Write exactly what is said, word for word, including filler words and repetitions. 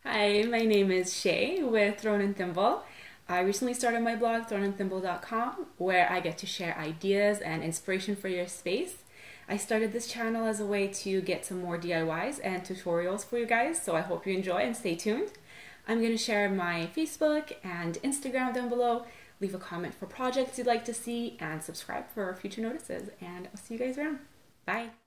Hi, my name is Shay with Thrown and Thimble. I recently started my blog, thrown and thimble dot com, where I get to share ideas and inspiration for your space. I started this channel as a way to get some more D I Ys and tutorials for you guys, so I hope you enjoy and stay tuned. I'm going to share my Facebook and Instagram down below. Leave a comment for projects you'd like to see and subscribe for future notices, and I'll see you guys around. Bye!